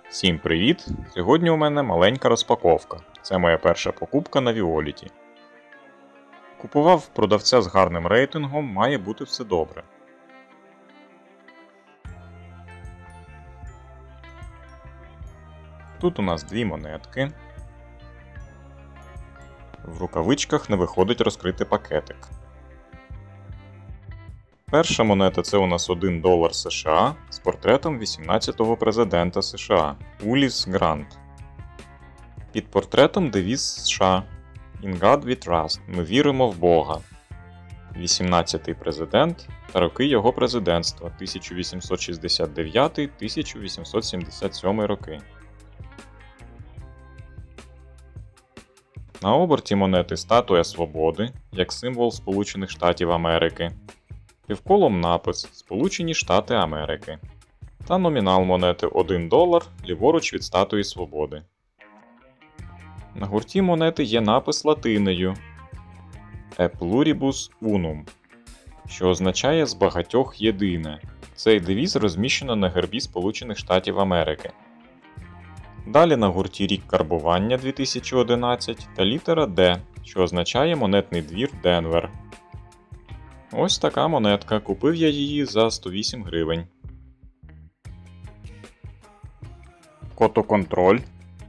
Всім привіт! Сьогодні у мене маленька розпаковка. Це моя перша покупка на Віоліті. Купував в продавця з гарним рейтингом, має бути все добре. Тут у нас дві монетки. В рукавичках не виходить розкрити пакетик. Перша монета – це у нас $1 США з портретом 18-го президента США Уліс Грант. Під портретом девіз США In God We Trust. Ми віримо в Бога. 18-й президент та роки його президентства 1869-1877 роки. На оберті монети статуя Свободи як символ Сполучених Штатів Америки. Півколом напис Сполучені Штати Америки та номінал монети $1 ліворуч від статуї Свободи. На гурті монети є напис латиною E pluribus unum, що означає «з багатьох єдине». Цей девіз розміщено на гербі Сполучених Штатів Америки. Далі на гурті рік карбування 2011 та літера D, що означає монетний двір Денвер. Ось така монетка, купив я її за 108 гривень. Котоконтроль.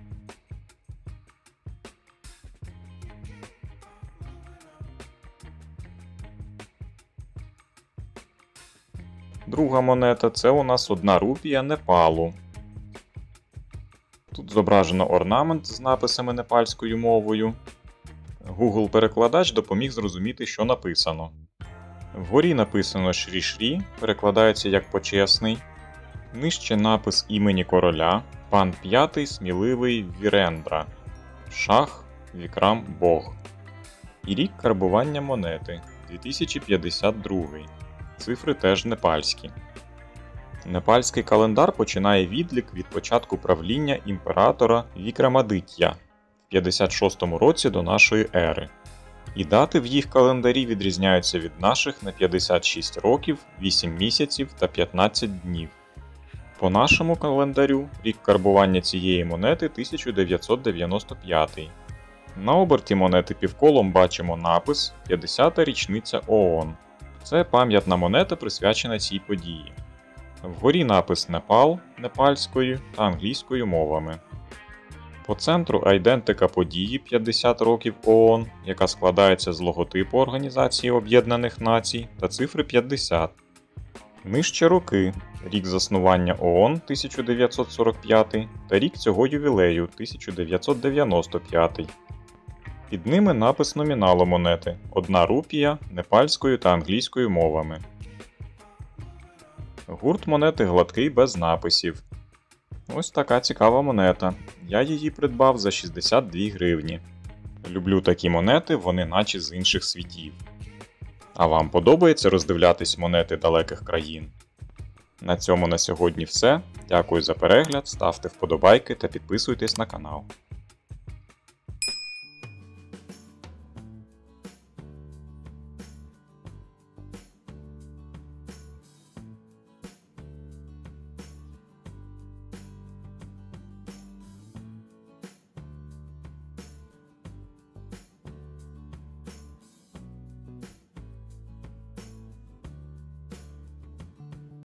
Друга монета – це у нас 1 рупія Непалу. Тут зображено орнамент з написами непальською мовою. Google-перекладач допоміг зрозуміти, що написано. Вгорі написано Шрі-Шрі, перекладається як почесний. Нижче напис імені короля, пан П'ятий сміливий Вірендра, Шах Вікрам Бог. І рік карбування монети 2052. Цифри теж непальські. Непальський календар починає відлік від початку правління імператора Вікрамадит'я в 56-му році до нашої ери. І дати в їх календарі відрізняються від наших на 56 років, 8 місяців та 15 днів. По нашому календарю рік карбування цієї монети 1995. На оберті монети півколом бачимо напис «50-та річниця ООН». Це пам'ятна монета, присвячена цій події. Вгорі напис Непал непальською та англійською мовами. По центру айдентика події 50 років ООН, яка складається з логотипу Організації Об'єднаних Націй та цифри 50. Нижче роки – рік заснування ООН 1945 та рік цього ювілею 1995. Під ними напис номіналу монети – 1 рупія непальською та англійською мовами. Гурт монети гладкий без написів. Ось така цікава монета. Я її придбав за 62 гривні. Люблю такі монети, вони наче з інших світів. А вам подобається роздивлятись монети далеких країн? На цьому на сьогодні все. Дякую за перегляд, ставте вподобайки та підписуйтесь на канал.